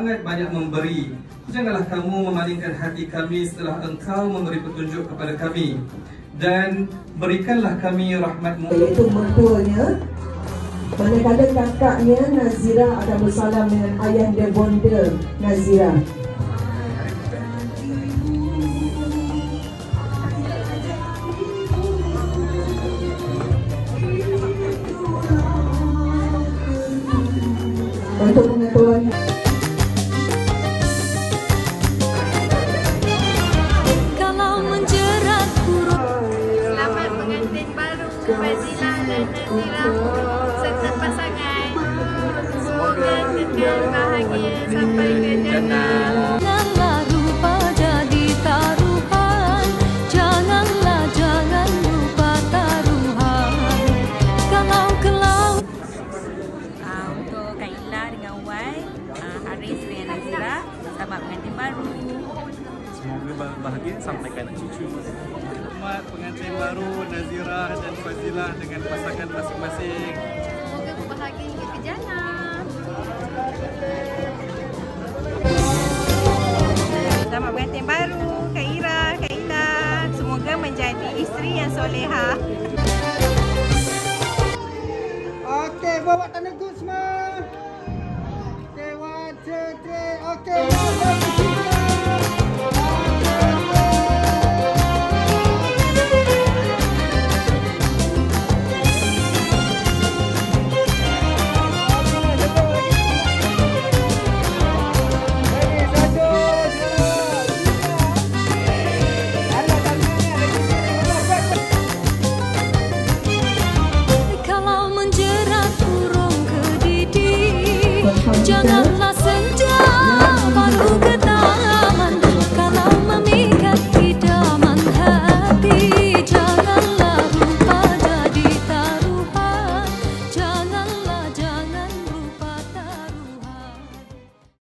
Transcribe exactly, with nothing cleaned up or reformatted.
sangat banyak memberi. Janganlah kamu memalingkan hati kami setelah engkau memberi petunjuk kepada kami. Dan berikanlah kami rahmat-Mu. Iaitu mertuanya. Manakala kakaknya Nazira akan bersalam dengan ayah dia bonda Nazira. Untuk pengetahuan kalau menjerat kurung. Selamat pengantin baru Fazilah dan Nazira serta pasangan. Semoga kekal bahagia sampai ke jannah. Janganlah lupa jadi taruhan. Janganlah jangan lupa taruhan. Kalau kelau Uh, untuk Kak Ila dengan Wai, uh, Haris dengan Nazira, selamat pengantin baru. Semoga bahagia sampai ke anak cucu. Selamat pengantin baru Nazira dan Fazilah dengan pasangan masing-masing. Semoga berbahagia hingga ke jannah. Selamat pengantin baru Kak Ira, Kak Ila. Semoga menjadi isteri yang soleha. Okey, bawa tanda good semua. Okey, one, two, three. Okey, Kalau menjerat kurung ke didi, janganlah